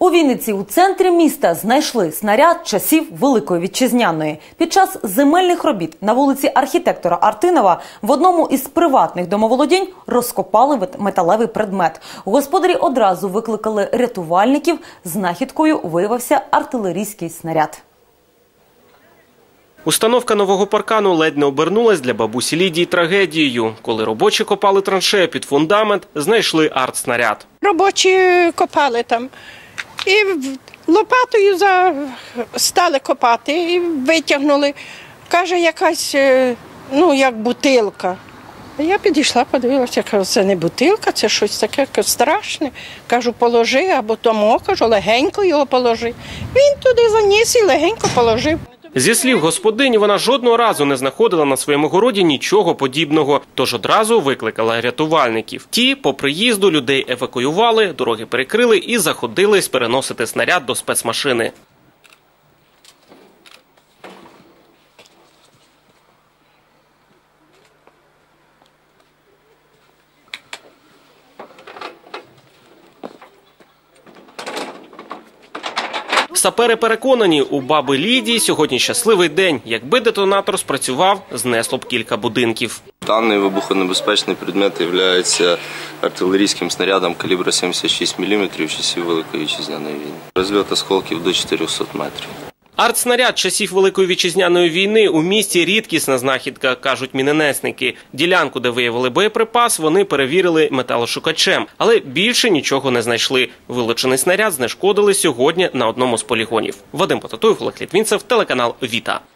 У Вінниці у центрі міста знайшли снаряд часів Великої Вітчизняної. Під час земельних робіт на вулиці архітектора Артинова в одному із приватних домоволодінь розкопали металевий предмет. Господарі одразу викликали рятувальників. Знахідкою виявився артилерійський снаряд. Установка нового паркану ледь не обернулась для бабусі Лідії трагедією. Коли робочі копали траншею під фундамент, знайшли артснаряд. Робочі копали там і лопатою стали копати і витягнули. Каже, якась, як бутилка. Я підійшла, подивилася, кажу, це не бутилка, це щось таке страшне. Кажу, положи, або тому, кажу, легенько його положи. Він туди заніс і легенько положив. Зі слів господині, вона жодного разу не знаходила на своєму городі нічого подібного, тож одразу викликала рятувальників. Ті по приїзду людей евакуювали, дороги перекрили і заходились переносити снаряд до спецмашини. Сапери переконані, у баби Лідії сьогодні щасливий день. Якби детонатор спрацював, знесло б кілька будинків. Даний вибухонебезпечний предмет є артилерійським снарядом калібру 76 мм часів Великої Вітчизняної війни. Розльот осколків до 400 метрів. Артснаряд часів Великої Вітчизняної війни у місті рідкісна знахідка, кажуть міненесники. Ділянку, де виявили боєприпас, вони перевірили металошукачем, але більше нічого не знайшли. Вилучений снаряд знешкодили сьогодні на одному з полігонів. Вадим Потатуєв, Олег Літвінцев, телеканал «Віта».